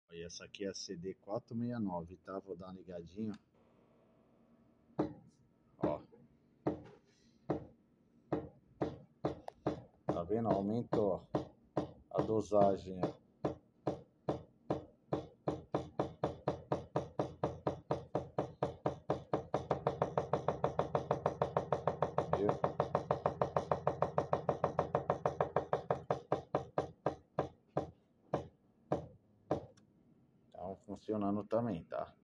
Olha, essa aqui é a CD 469, tá? Vou dar uma ligadinha. Ó, tá vendo? Aumentou a dosagem. Viu? Então, funcionando também, tá?